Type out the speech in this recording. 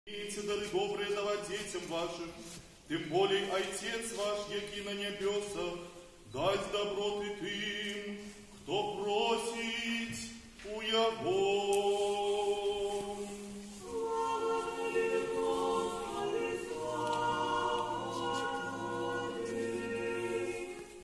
Умейте дары добрые давать детям вашим, тем более Отец ваш, який на небесах, дать доброты тым, кто просит.